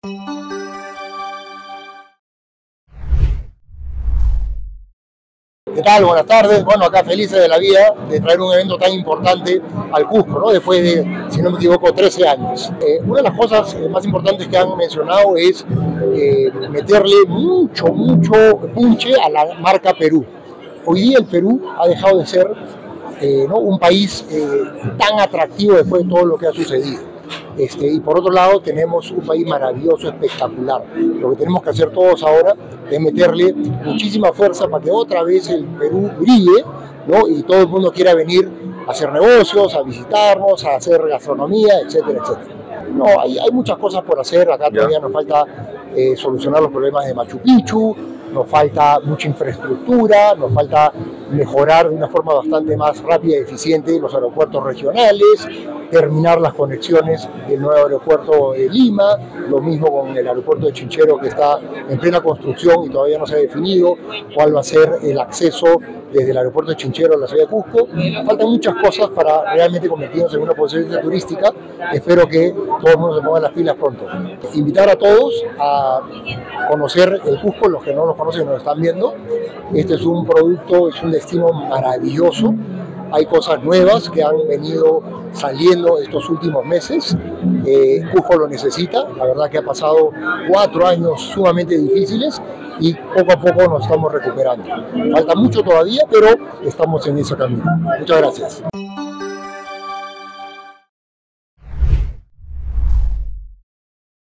¿Qué tal? Buenas tardes. Bueno, acá felices de la vida de traer un evento tan importante al Cusco, ¿no? Después de, si no me equivoco, 13 años. Una de las cosas más importantes que han mencionado es meterle mucho punche a la marca Perú. Hoy día el Perú ha dejado de ser ¿no? un país tan atractivo después de todo lo que ha sucedido. Y por otro lado tenemos un país maravilloso, espectacular. Lo que tenemos que hacer todos ahora es meterle muchísima fuerza para que otra vez el Perú brille, ¿no? Y todo el mundo quiera venir a hacer negocios, a visitarnos, a hacer gastronomía, etcétera, etcétera. No, hay muchas cosas por hacer. Acá todavía nos falta solucionar los problemas de Machu Picchu, nos falta mucha infraestructura, nos falta mejorar de una forma bastante más rápida y eficiente los aeropuertos regionales, terminar las conexiones del nuevo aeropuerto de Lima, lo mismo con el aeropuerto de Chinchero, que está en plena construcción y todavía no se ha definido cuál va a ser el acceso desde el aeropuerto de Chinchero a la ciudad de Cusco. Faltan muchas cosas para realmente convertirnos en una potencia turística. Espero que todo el mundo se ponga las pilas pronto. Invitar a todos a conocer el Cusco, los que no lo conocen y nos están viendo. Este es un producto, es un destino maravilloso. Hay cosas nuevas que han venido saliendo estos últimos meses. Cusco lo necesita. La verdad que ha pasado 4 años sumamente difíciles y poco a poco nos estamos recuperando. Falta mucho todavía, pero estamos en ese camino. Muchas gracias.